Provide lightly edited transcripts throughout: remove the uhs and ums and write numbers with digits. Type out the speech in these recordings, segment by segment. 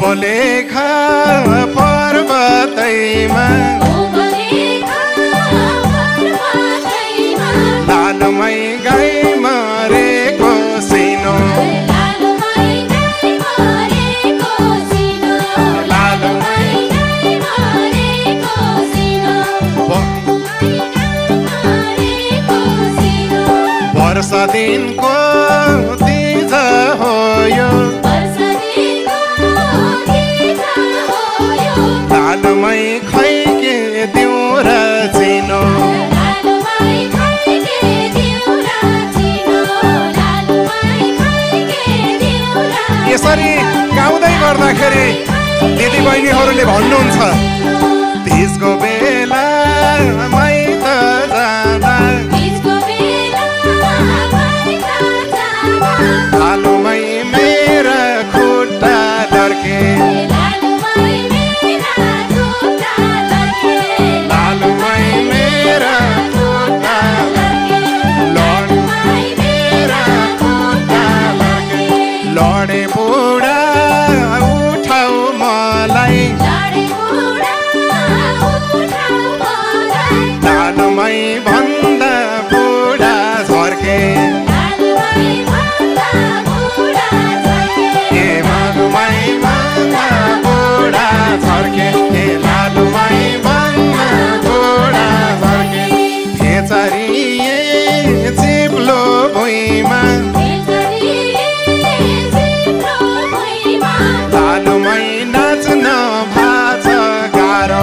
ओबलेखा पर्वतैमा लालमै गाई मरेको सिनो वर्ष दिनको तीज हो यो लालमै खैके दिउँ र चिनो यसरी गाउँदै गर्दाखेरि दिदीबहिनीहरूले भन्नुहुन्छ तीजको बेला माइत जाँदा लालुमै मेरा खुट्टा लड्के लालुमै मेरा खुट्टा लडे बुढा उठाउ मलाई लालुमै भन्दा बुढा झर्के चिप्लो भुइँमा लालुमै नाच्न भाछ गाह्रो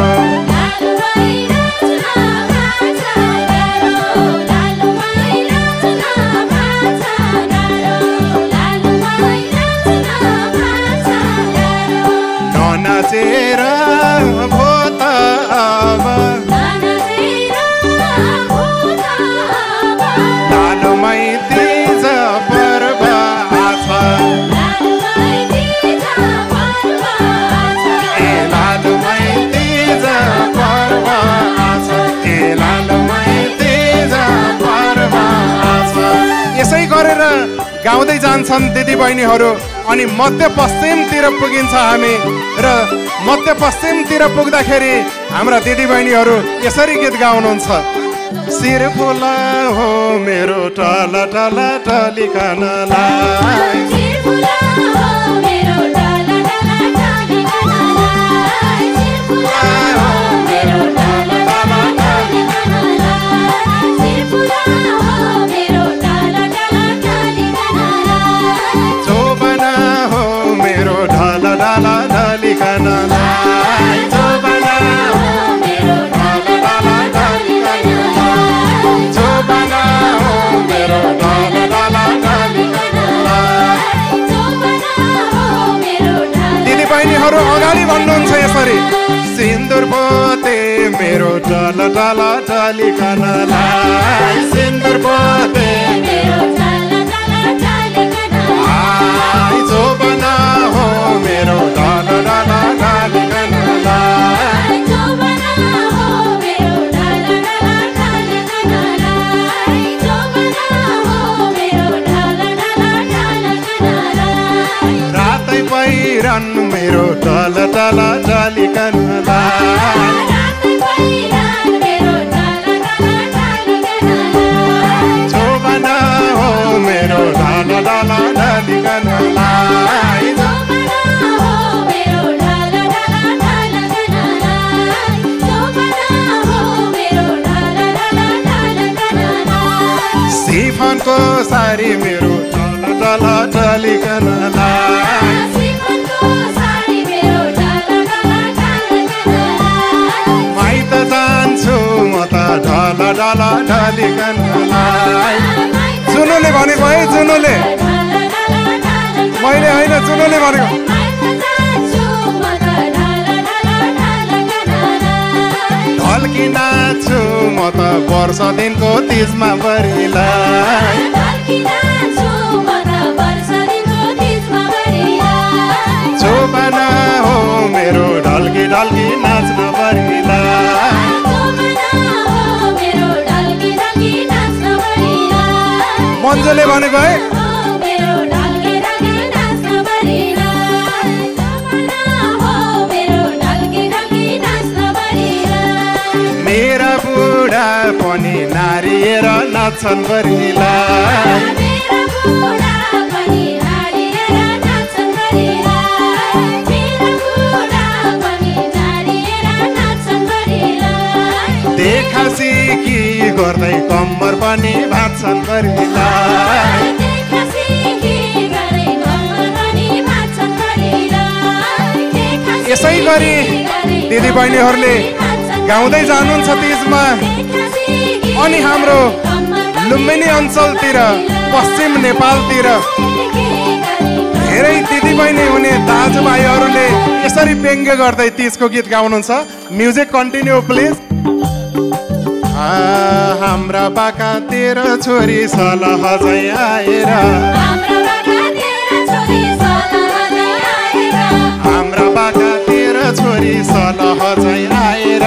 ननाचेर भो त अब लालुमै तीज पर्व आछ ए लालुमै तीज पर्व आछ ए लालुमै तीज पर्व आछ। यसै गरेर गाउँदै जान्छन् दिदीबहिनीहरू अनि मध्यपश्चिमतिर पुगिन्छ हामी र मध्यपश्चिमतिर पुग्दाखेरि हाम्रा दिदीबहिनीहरू यसरी गीत गाउनुहुन्छ शिर फुला हो मेरो टल टल टलिकनलाई जोबना हो मेरो ढल ढल ढलिकनलाई जोबना हो मेरो ढल ढल ढलिकनलाई जोबना हो मेरो ढल ढल ढलिकनलाई। दिदीबहिनीहरू अगाडि भन्नुहुन्छ यसरी सिन्दुर पोते मेरो ढल ढल ढलिकनलाई सिन्दुर पोते मेरो जोबना हो मेरो ढल ढल ढलिकनलाई रातै पहिरन मेरो ढल ढल ढलिकनलाई जोबना हो मेरो ढल ढल ढलिकनलाई सिफनको सारी मेरो ढल ढल ढलिकनलाई माइत जान्छु म त ढल ढल ढलिकनलाई। जुनुले भनेको है जुनुले मैले होइन जुनुले भनेको ढल्की नाच्छु म त वर्ष दिनको तीजमा बरिलाई जोबना हो मेरो ढल्की ढल्की नाच्न बरिलाई मन्जुले भनेको है नाच्छन् बरिलाई देखासी कि गर्दै कम्मर पनि भाँच्छन् बरिलाई यसै गरी दिदीबहिनीहरूले गाउँदै जानुहुन्छ तीजमा अनि हाम्रो लुम्बिनी अञ्चलतिर पश्चिम नेपालतिर धेरै दिदीबहिनी हुने दाजुभाइहरूले यसरी व्यङ्ग्य गर्दै तीजको गीत गाउनुहुन्छ म्युजिक कन्टिन्यू प्लिज हाम्रा बाका तेरो छोरी सलह चाहिँ आएर हाम्रा बाका तेरो छोरी सलह चाहिँ आएर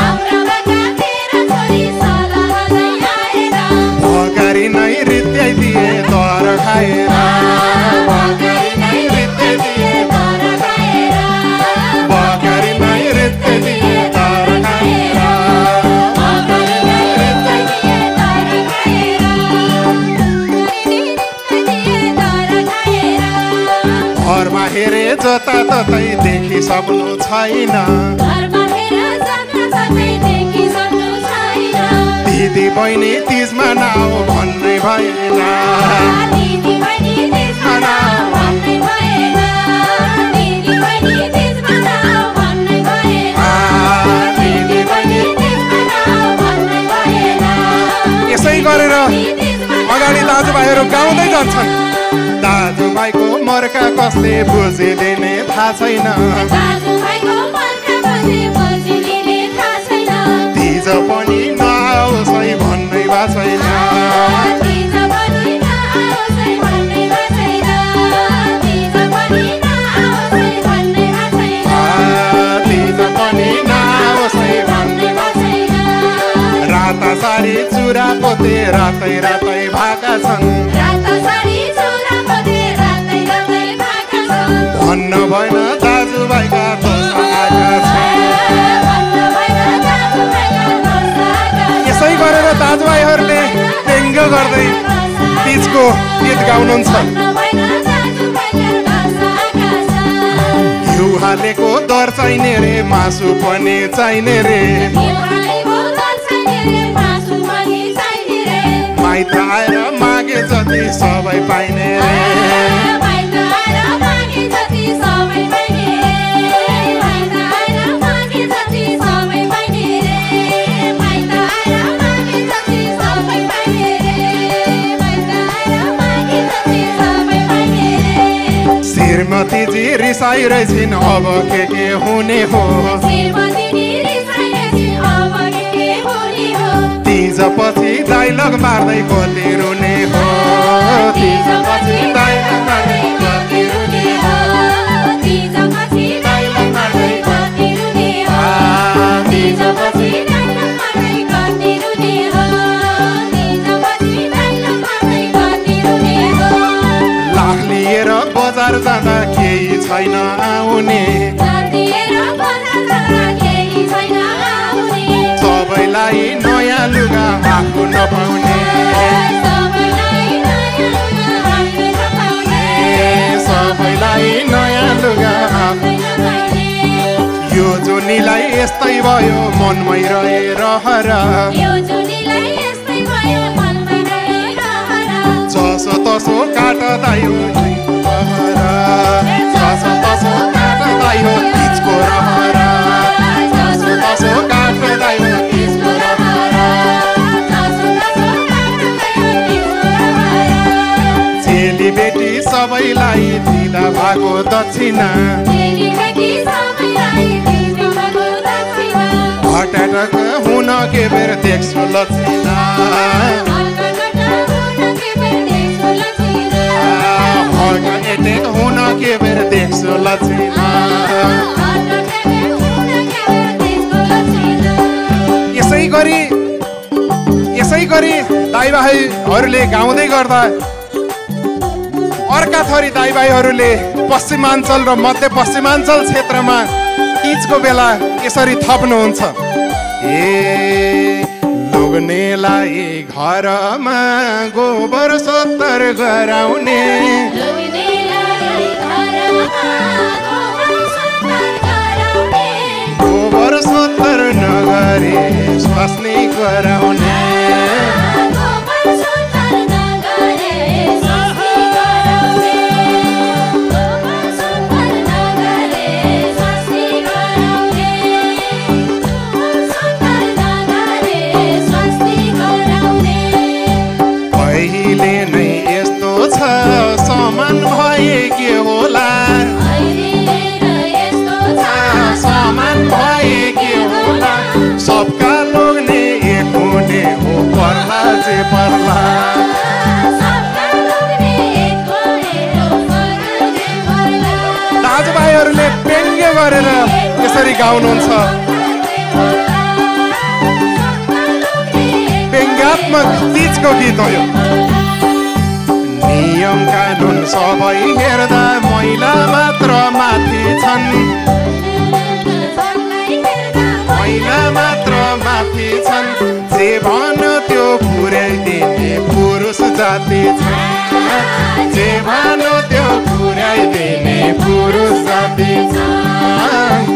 भगरी नै रित्याइदिए दर खाएर भगरी नै रित्याइदिए दर खाएर भगरी नै रित्याइदिए दर खाएर भगरी नै रित्याइदिए दर खाएर घरमा हेरे जताततै देखिसक्नु छैन दिदी बहिनी तीजमा नाउ भन्नै भएन दिदी बहिनी तीजमा नाउ भन्नै भएन दिदी बहिनी तीजमा नाउ भन्नै भएन दिदी बहिनी तीजमा नाउ भन्नै भएन यसै गरेर अगाडि दाजुभाइहरू गाउँदै जान्छन् दाजुभाइको मर्का कसले बुझिदिने थाहा छैन दाजुभाइको मर्का कसले बुझिदिने थाहा छैन तीज पनि नआओस् भन्नै भा छैन तीज पनि नआओस् भन्नै भा छैन तीज पनि नआओस् भन्नै भा छैन तीज पनि नआओस् भन्नै भा छैन राता सारी चुरा पोते रातै रातै भाका छन् राता सारी चुरा पोते रातै रातै भाका छन् भन्न भएन दाजुभाइका दोष आएका छन् यसै गरेर दाजुभाइहरूले व्यङ्ग्य गर्दै तीजको गीत गाउनुहुन्छ घिउ हालेको दर चाहिने रे मासु पनि चाहिने रे माइत आएर मागे जति सबै पाइने रे श्रीमतीजी रिसाइरहेछिन् अब के हुने हो तीज पछि डाइलग मार्दै कति रुने हो तीज पछि डाइलग मार्दै कति रुने हो तीज पछि डाइलग मार्दै कति रुने हो तीज पछि डाइलग मार्दै कति रुने हो तीज पछि डाइलग मार्दै कति रुने हो लाख लिएर बजार जाँदा केही छैन आउने सबैलाई नयाँ लुगा आफू नपाउने सबैलाई नयाँ लुगा यो जुनीलाई यस्तै भयो मनमै रहे रहर जसो तसो काट्दा यो जसो तसो काट्दा यो तीजको रहर जसो तसो काट्दा यो तीजको रहर चेली बेटी सबैलाई दिँदा भएको दक्षिणा हटाटक हुन के बेर देख्छु लक्षिणा एटेक हुन के बेर देख्छु लक्षिणा यसै गरी दाइभाइहरूले गाउँदै गर्दा अर्का थरी दाइभाइहरूले पश्चिमाञ्चल र मध्यपश्चिमाञ्चल क्षेत्रमा तीजको बेला यसरी थप्नुहुन्छ ए लोग्नेलाई घरमा गोबर सोत्तर गराउने गोबर सोत्तर नगरे स्वास्नी गराउने समान भए के होला समान भए के होला सबका लोग्ने एक हुने हो पर्ला जे पर्ला दाजुभाइहरूले व्यङ्ग्य गरेर यसरी गाउनुहुन्छ व्यङ्ग्यात्मक तीजको गीत हो यो नियम कानुन सबै हेर्दा महिला मात्र माथि छन् महिला मात्र माथि छन् जे भन्यो त्यो पुर्याइदिने पुरुष जाति छन् जे भन्यो त्यो पुर्याइदिने पुरुष जाति छन्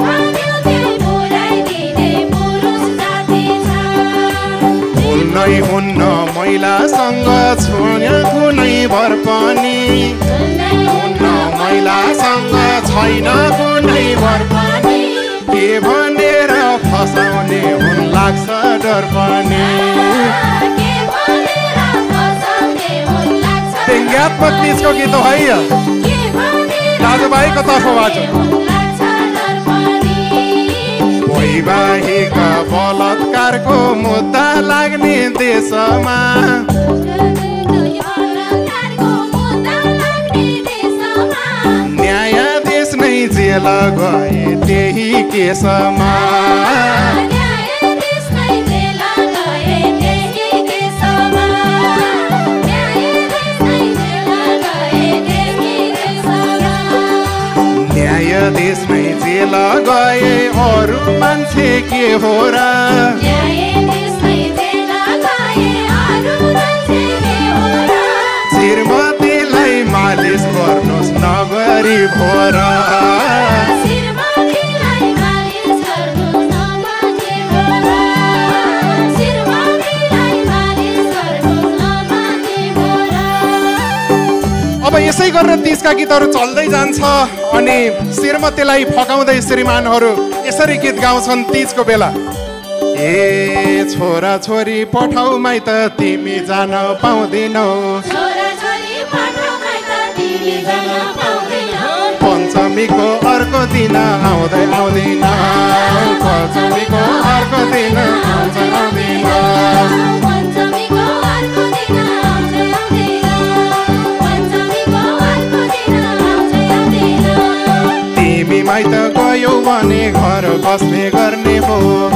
नै हुन्न महिलासँग छोड्या कुनै भर पनि हुन्न महिलासँग छैन कुनै भर पनि के भनेर फसाउने हुन लाग्छ डर पनि व्यङ्ग्यात्मक तीजको गीत हो है दाजुभाइको तर्फबाट वैवाहिक बलात्कारको मुद्दा लाग्ने देशमा न्यायाधीश नै जेल गए त्यही केसमा न्यायाधीश नै जेल गए अरू मान्छे के हो र श्रीमतीलाई मालिस गर्नुहोस् नगरी भोर अब यसै गरेर तीजका गीतहरू चल्दै जान्छ अनि श्रीमतीलाई फकाउँदै श्रीमानहरू यसरी गीत गाउँछन् तीजको बेला ए छोरा छोरी पठाउ माइत तिमी जान पाउँदिनौ पञ्चमीको अर्को दिन आउँदै आउँदिन पञ्चमीको अर्को दिन आउँदै आउँदिन तिमी माइत गयौ भने घर बस्ने गर्ने हो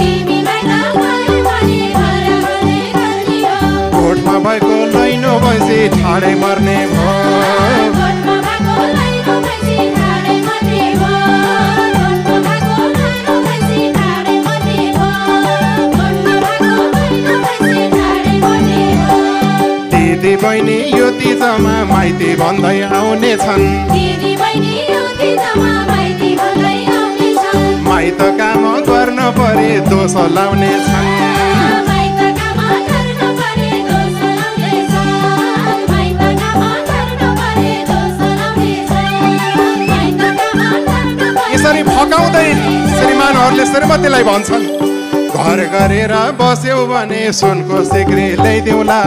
कोर्टमा भएको लैनो भैँसी ठाडै मर्ने भो दिदी बहिनी यो तीजमा माइती भन्दै आउने छन् माइत काम गर्न परे दोष लाउने छन् यसरी फकाउँदै श्रीमानहरूले श्रीमतीलाई भन्छन् घर गरेर बस्यौ भने सुनको सिक्री ल्याइदेऊला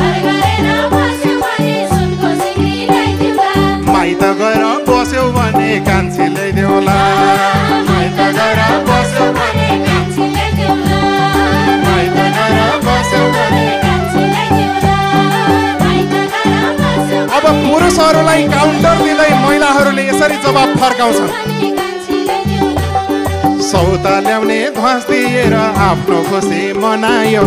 माइत गएर बस्यौ भने कान्छी ल्याइदेऊला माइत गएर बस्यौ भने कान्छी ल्याइदेऊला माइत गएर बस्यौ भने कान्छी ल्याइदेऊला अब पुरुषहरूलाई काउन्टर दिँदै महिलाहरूले यसरी जवाब फर्काउँछन् सौता ल्याउने ध्वास दिएर आफ्नो खुसी मनायौ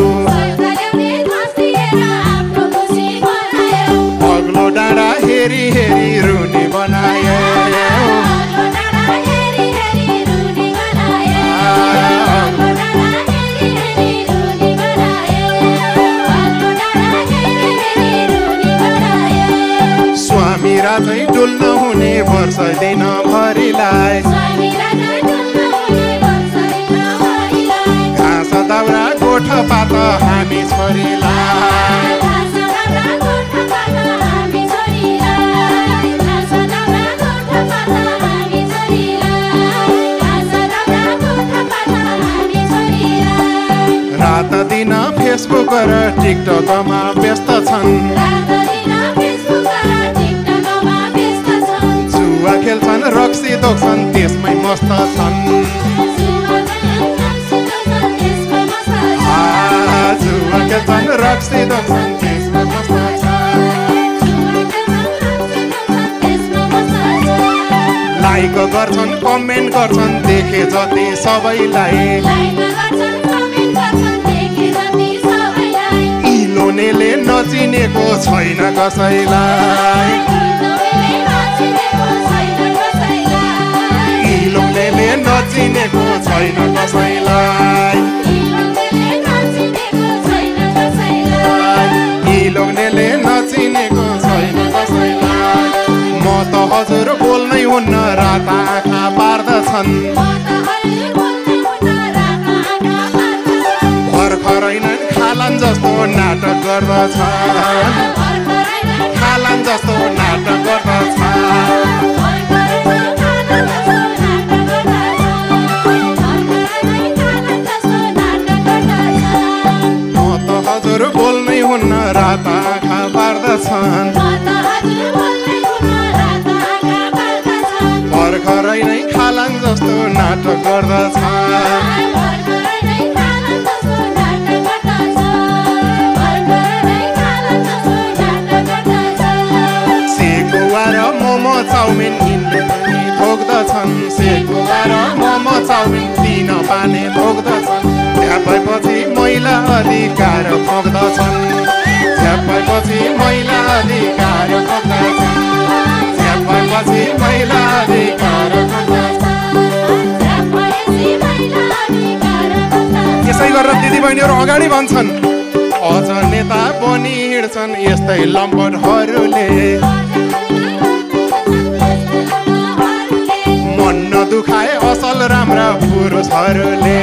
अग्लो डाँडा हेरी हेरी रुनी बनायो हुने वर्ष दिनभरिलाई घाँस दाउरा गोठ पात हामी छोरीलाई रात दिन फेसबुक र टिकटकमा व्यस्त छन् जुवा खेल्छन् रक्सी दोक्छन् त्यसमै मस्त छन् जुवा खेल्छन् रक्सी दोक्छन् त्यसमै मस्त छन् लाइक गर्छन् कमेन्ट गर्छन् देखे जति सबैलाई इलोनेले नचिनेको छैन कसैलाई इलोनेले नचिनेको छैन कसैलाई इलोनेले नचिनेको छैन कसैलाई म त हजुर बोल्नै हुन्न रात आँखा पार्दछन् भर्खरै नै खालान जस्तो नाटक गर्दछ खालान जस्तो नाटक गर्दछ म त हजुर बोल्नै हुन्न रात आँखा पार्दछन् भर्खरै नै खालान जस्तो नाटक गर्दछ मोमो चाउमिन यिनले पनि थोक्दछन् सेकुवा र मोमो चाउमिन दिन पाने थोक्दछन् झ्यापेपछि महिला अधिकार थोक्दछन् झ्यापेपछि महिला अधिकार थोक्दछन् झ्यापेपछि महिला अधिकार यसै गरेर दिदीबहिनीहरू अगाडि भन्छन् अझ नेता बनी हिँड्छन् यस्तै लम्बडहरूले मन नदुखाए असल राम्रा पुरुषहरूले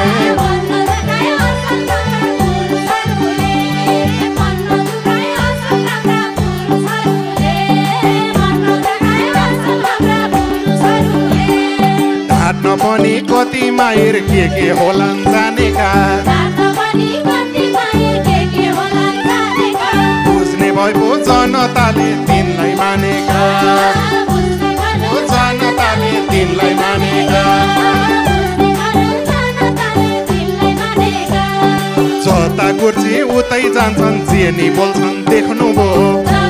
ढाट्न पनि कति माहिर के होलान् जानेका बुझ्ने भए पो जनताले तिनलाई मानेका जनताले तिनलाई मानेका जता कुर्सी उतै जान्छन् जेनी बोल्छन् देख्नुभयो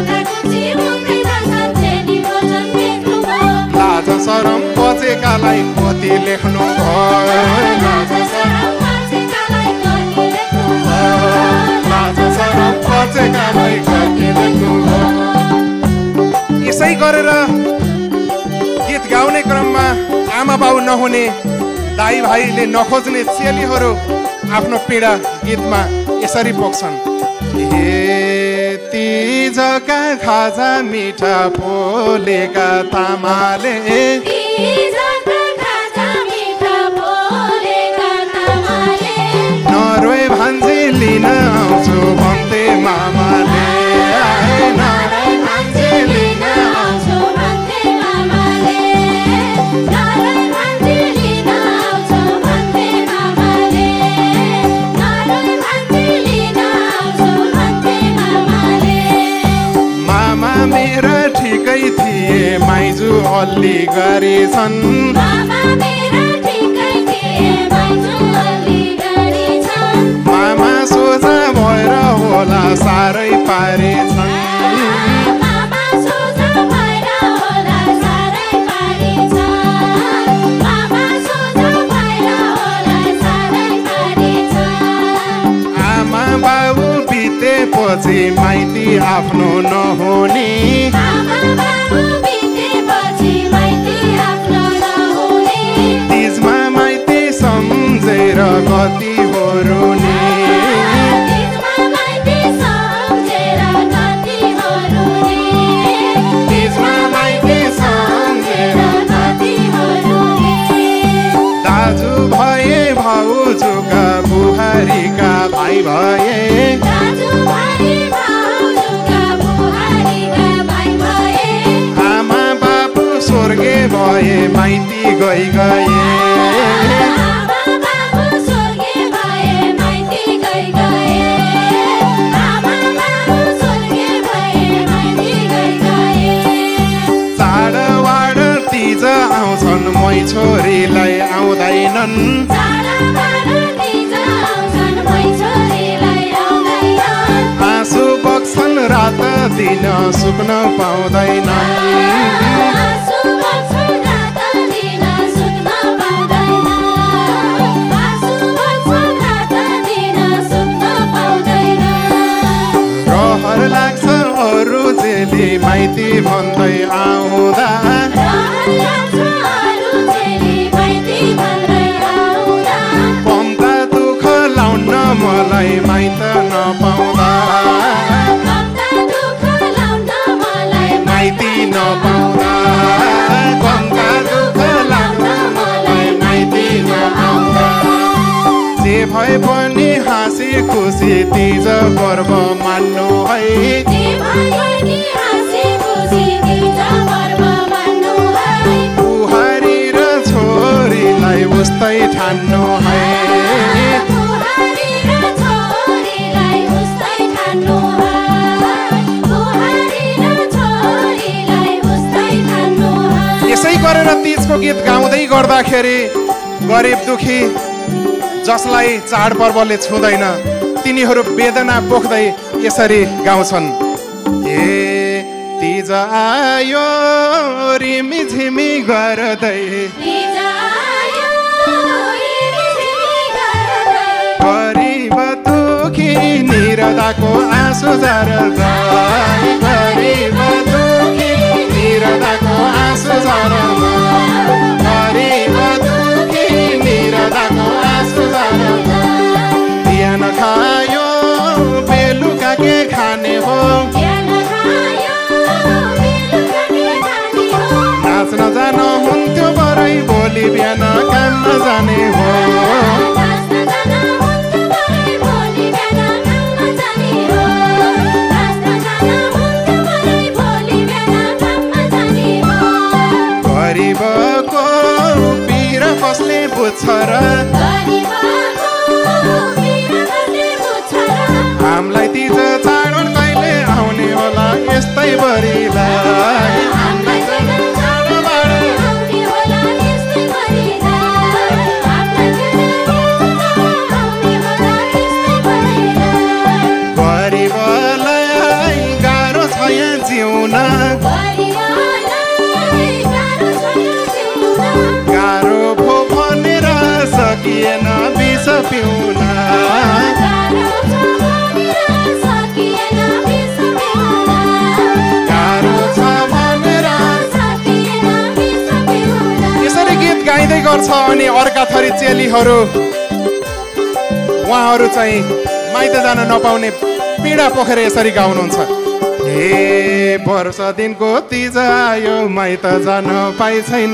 लाज शरम बचेकालाई कति लेख्नु भयो लाज शरम बचेकालाई कति लेख्नु भयो यसै गरेर गीत गाउने क्रममा आमा बाउ नहुने दाइ भाइले नखोज्ने चेलीहरू आफ्नो पीडा गीतमा यसरी पोख्छन् तीजका खाजा मिठा पोलेका तामाले नरोए भान्जी लिन आउँछु भन्थे मामाले नरोए भान्जी लिन आउँछु मेरा ठिकै थिए माइजू अल्ली गरेछन् मामा सोझा भएर होला साह्रै पारेछन् आमा बाबु बितेपछि माइती आफ्नो नहुने तिजमा माइती सम्झेर कति हो रुने तिजमा माइती माइती गई गए चाडबाड तीज आउँछन् मै छोरीलाई आउँदैनन् आँसु बग्छन् रात दिन सुक्न पाउँदैनन् रहर लाग्छ अरू चेली माइती भन्दै आउँदा कम्ता दुःख लाउन मलाई माइत नपाउँदा माइती नपाउँदा कम्ता दुःख लाउन मलाई माइती नपाउँदा जे भए पनि हाँसी खुसी तीज पर्व मान्नु है बुहारी र छोरीलाई उस्तै ठान्नु है यसै गरेर तीजको गीत गाउँदै गर्दाखेरि गरिब दुखी जसलाई चाडपर्वले छुँदैन तिनीहरू वेदना पोख्दै यसरी गाउँछन् ए तीज आयो रिमी झिमी गर्दै गरिब दुखी निरदाको आँसु झर्दै गरिब दुखी निरदाको आँसु झर्दै गरिब दुखी निरदाको आँसु झर्दै बिहान खायो बेलुका के खाने हो नाच्न जान हुन्थ्यो बरै भोलि बिहान काममा जाने हो गरिबको पीर कसले बुझ्छ र हामीलाई तीज चाड कहिले आउने होला यस्तै बरिलाई गरिबलाई गाह्रो छ यहाँ जिउन गाह्रो भो भनेर सकिएन विष पिउन यसरी गीत गाइँदै गर्छ अनि अर्का थरी चेलीहरू उहाँहरू चाहिँ माइत जान नपाउने पीडा पोखेर यसरी गाउनुहुन्छ हे वर्ष दिनको तीज आयो माइत जान पाइ छैन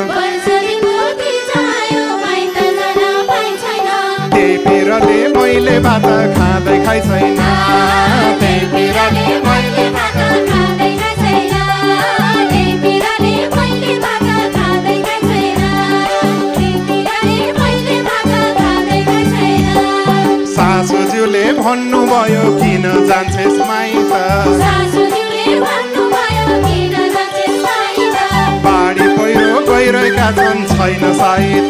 त्यही पिरले मैले भात खाँदै खाइ छैन त्यही पिरले मैले भात खाँदै खाइ छैन त्यही पिरले मैले भात खाँदै खाइ छैन त्यही पिरले मैले भात खाँदै खाइ छैन सासूज्यूले भन्नुभयो किन जान्छेस् माइत बाढी पहिरो गइरहेका छन् छैन साइत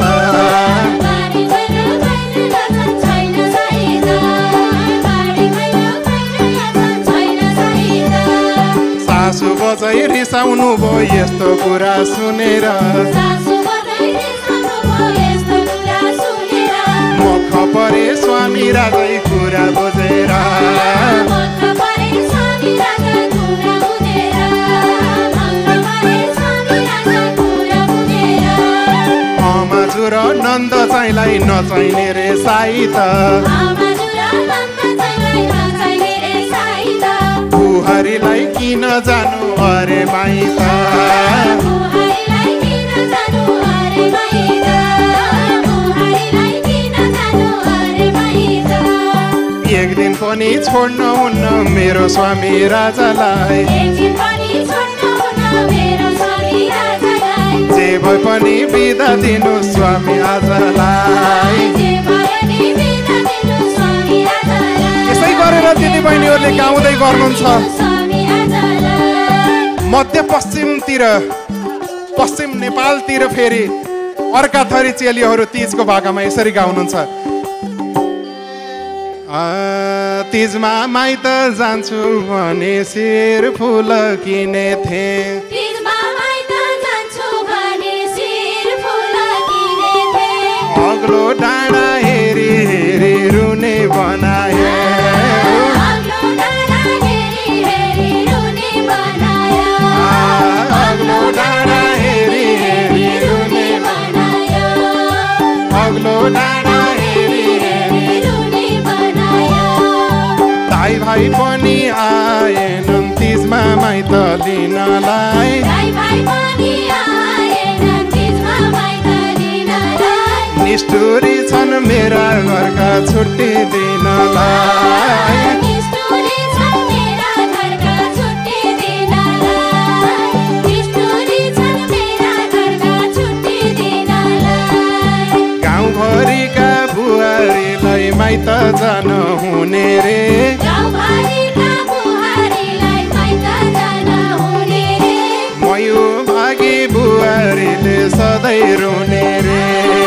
सासु बजै रिसाउनु भयो यस्तो कुरा सुनेर मुख परे स्वामी राजै कुरा बुझेर अमाजुर नन्द चाहिँलाई नचाहिने रे साइत बुहारीलाई किन जानु अरे माइत एक दिन पनि छोड्न हुन्न मेरो स्वामी राजालाई जे भए पनि बिदा दिनु स्वामी आजलाई यसै गरेर दिदीबहिनीहरूले गाउँदै गर्नुहुन्छ मध्यपश्चिमतिर पश्चिम नेपालतिर फेरि अर्का थरी चेलीहरू तीजको भाकामा यसरी गाउनुहुन्छ तीजमा माइत जान्छु भने शिर फुल किने थिएँ अग्लो डाँडा हेरी हेरी रुने बनाए अग्लो डाँडा हेरी हेरी रुने बनायो अग्लो डाँडा हेरी हेरी रुने बनायो दाइ भाइ पनि आएनन् तीजमा माइत लिनलाई निष्ठुरी छन् मेरा घरका छुट्टी दिनलाई गाउँभरिका बुहारीलाई माइत जान हुने रे मयू भागी बुहारीले सधैँ रुने रे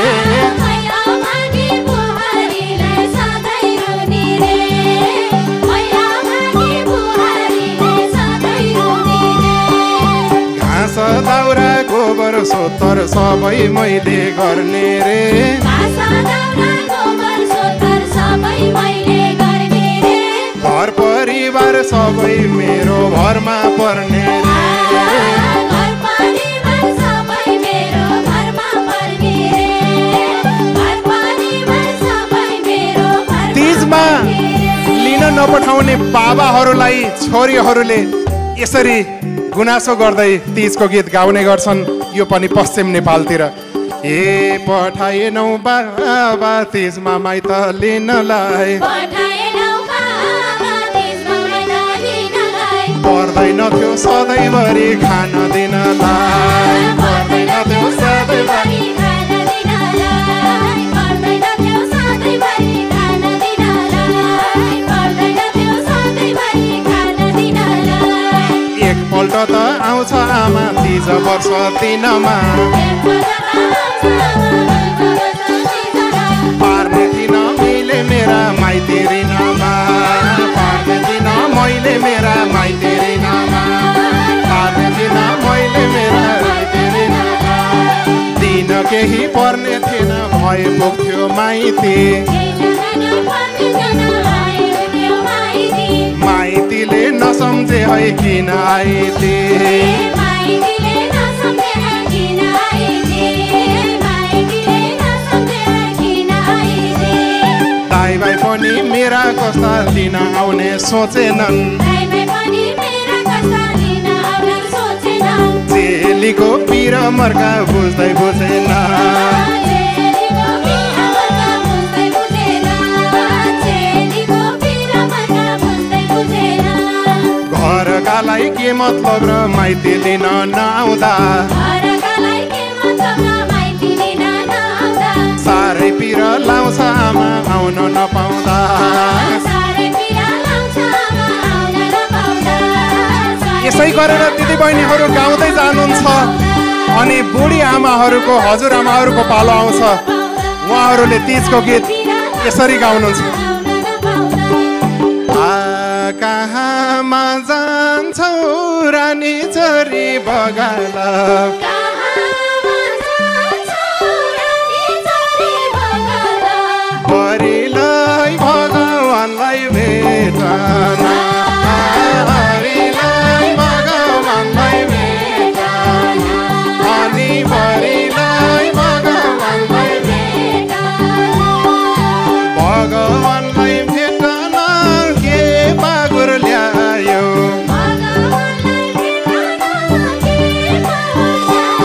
दाउरा गोबर सोतर सबै मैले गर्ने रे घर परिवार सबै मेरो घरमा पर्ने तीजमा लिन नपठाउने बाबाहरूलाई छोरीहरूले यसरी गुनासो गर्दै तीजको गीत गाउने गर्छन् यो पनि पश्चिम नेपालतिर ए पठाएनौ बाबा तीजमा माइत लिनलाई पर्दैनथ्यो सधैँभरि खान दिनलाई पर्दैनथ्यो सधैँभरि एकपल्ट त आउँछ आमा तीज वर्ष दिनमा पार्ने दिन मैले मेरा माइती ऋणमा पार्ने दिन मैले मेरा माइती ऋणमा पार्ने दिन मैले मेरा माइती ऋणमा दिन केही पर्ने थिएन भए पुग्थ्यो माइती माइतीले नसम्झे है किन आइती दाइ भाइ पनि मेरा कस्ता लिन आउने सोचेनन् चेलीको पिर मर्का बुझ्दै बुझेन घरकालाई के मतलब र माइती लिन नआउँदा साह्रै पिर लाउँछ आमा आउन नपाउँदा यसै गरेर दिदीबहिनीहरू गाउँदै जानुहुन्छ अनि बुढी आमाहरूको हजुरआमाहरूको पालो आउँछ उहाँहरूले तीजको गीत यसरी गाउनुहुन्छ कहाँमा जान्छौ रानी चरी बगाल हरिलाई भगवानलाई भेटन हरिलाई भगवानलाई भेटन अनि हरिलाई भगवानलाई भगवानलाई भेटन के बागुर ल्यायो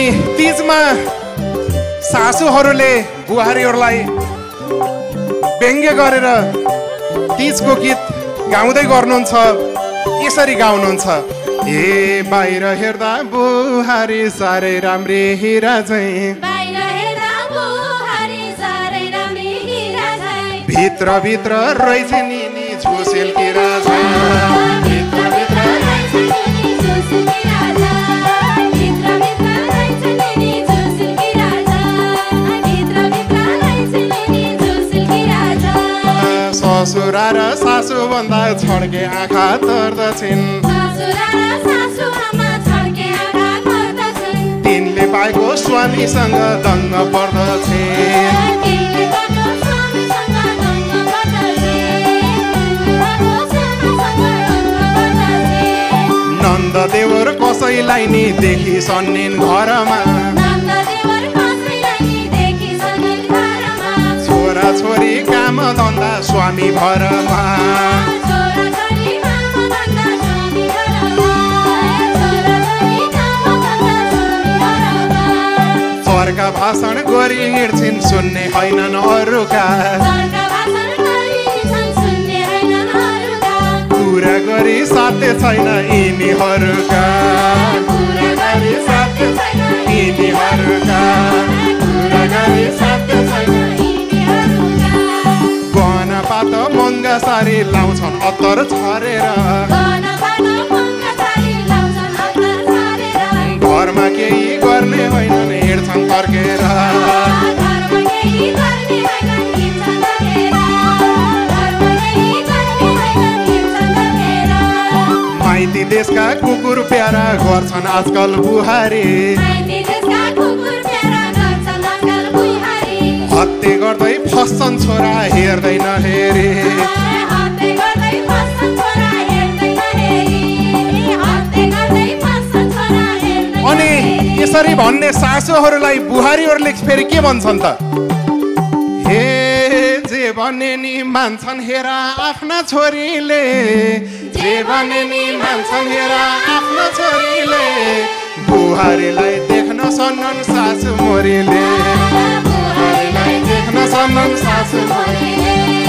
तीजमा सासूहरूले बुहारीहरूलाई व्यङ्ग्य गरेर तीजको गीत गाउँदै गर्नुहुन्छ। यसरी गाउनुहुन्छ, ए बाहिर हेर्दा बुहारी साह्रै राम्री हिरा चाहिँ, भित्र भित्र रहेछ नि झुसेल कि राजा, ससुरा र सासु भन्दा छड्के आँखा तर्दछिन्, तिनले पाएको स्वामीसँग दङ्ग पर्दछिन्। नन्द देवर कसैलाई नि देखि सन्निन् घरमा, छोरा छोरी काम धन्दा स्वामी भरमा, चर्का भाषण गरी हिँड्छिन् सुन्ने होइनन् अरूका, कुरा गरी साध्य छैन यिनीहरूका, गहना पात महँगा सारी लाउँछन् अत्तर छरेर, घरमा केही गर्ने होइनन् हिँड्छन् तर्केर, माइती देशका कुकुर प्यारा गर्छन् आजकल बुहारी, हत्ते गर्दै फस्छन् छोरा हेर्दैन हेरी, अनि यसरी भन्ने सासूहरूलाई बुहारीहरूले फेरि के भन्छन् त, हे जे भने नि मान्छन् हेरा आफ्ना छोरीले, जे भने नि मान्छन् हेरा आफ्ना छोरीले, बुहारीलाई देख्न सन्नन् सासु मोरीले, बुहारीलाई देख्न सन्नन् सासु मोरीले,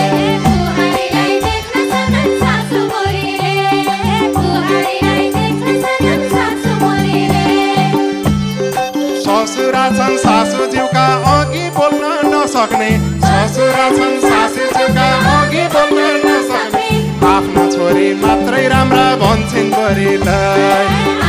ससुरा छन् सासूज्यूका अघि बोल्न नसक्ने, ससुरा छन् सासूज्यूका अघि बोल्न नसक्ने, आफ्ना छोरी मात्रै राम्रा भन्छन् बुहारीलाई,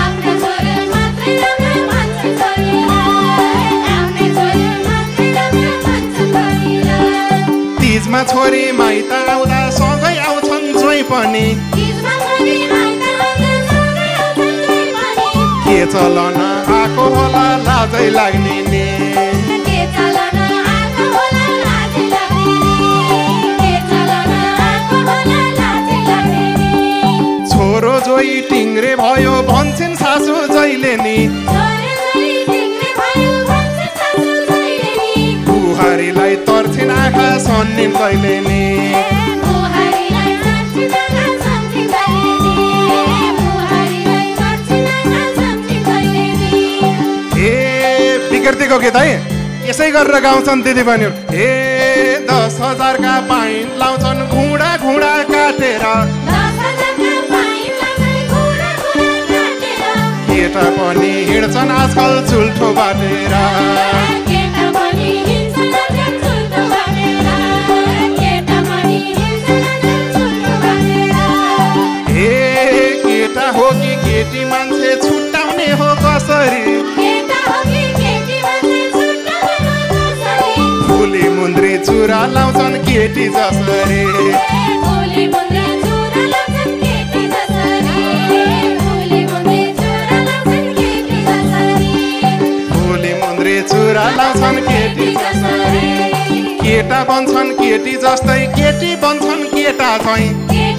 तीजमा छोरी माइत आउँदा सँगै आउँछन् जोइ पनि, के चलन आएको होला लाजै लाग्ने नि, छोरो जोइ टिङ्ग्रे भयो भन्छन् सासु जहिले नि, बुहारीलाई तर्छिन् आँखा सन्निन् कहिले नि, विकृतिको गीत है यसै गरेर गाउँछन् दिदीबहिनीहरू, हे 10,000 का पाइन्ट लाउँछन् घुँडा घुँडा काटेर, केटा पनि हिँड्छन् आजकल चुल्ठो बाटेर, हे केटा हो कि केटी मान्छे छुट्टाउने हो कसरी, फुली मुन्द्री चुरा लाउँछन् केटी जसरी, फुली मुन्द्री चुरा लाउँछन् केटी जसरी, केटा बन्छन् केटी जस्तै केटी बन्छन् केटा चाहिँ,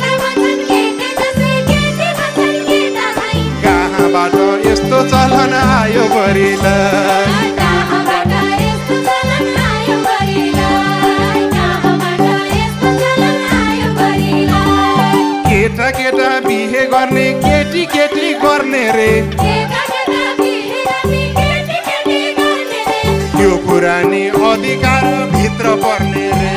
कहाँबाट यस्तो चलन आयो बुहारीलाई, केटा केटा बिहे गर्ने केटी केटी गर्ने रे, पुरानी अधिकार भित्र पर्ने रे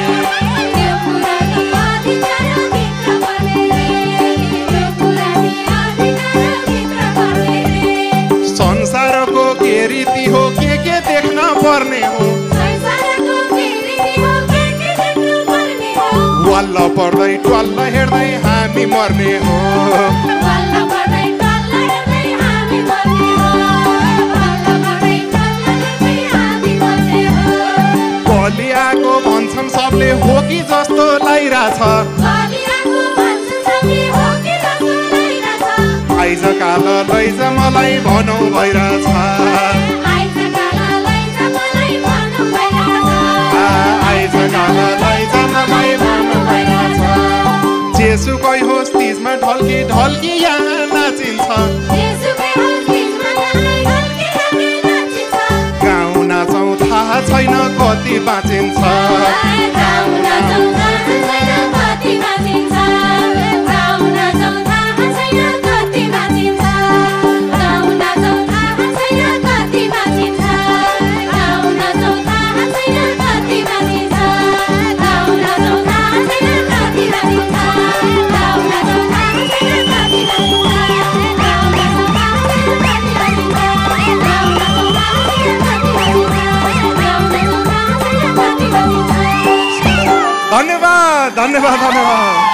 संसारको के रीति हो के देख्न पर्ने हो वल्ल पर्दै टल्ल हेर्दै हामी मर्ने हो बलियाको भन्छन् सबले हो कि जस्तो लागिरहेछ आइज काल लैज मलाई भनौ भइरहेछ आइज काल लैज मलाई भनौ भइरहेछ जेसुकै होस् तिजमा ढल्की यहाँ नाचिन्छ गाउँ नाचौँ थाहा छैन कति बाँचिन्छ धन्यवाद धन्यवाद धन्यवाद